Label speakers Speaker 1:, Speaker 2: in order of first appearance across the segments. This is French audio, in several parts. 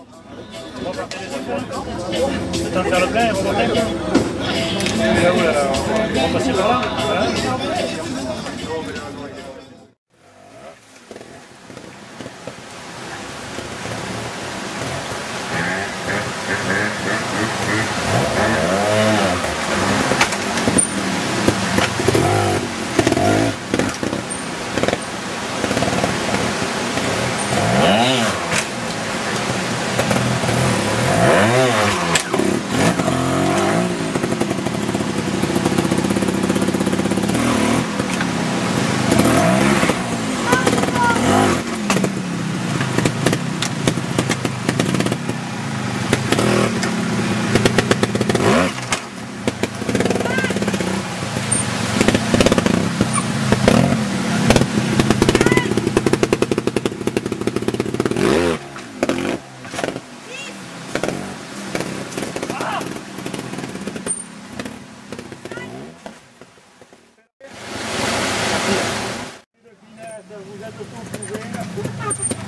Speaker 1: C'est temps de faire le plein, remonter. Là où là, on va passer par là. Voilà. Vous êtes au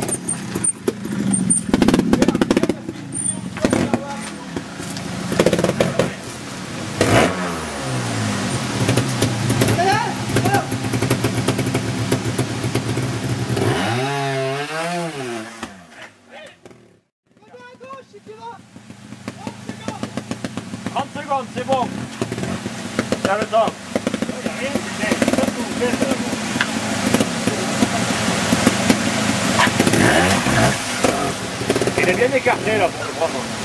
Speaker 1: secondes, c'est bon. Tiens le temps. Il n'y a rien, il est bien écarté là pour le prendre.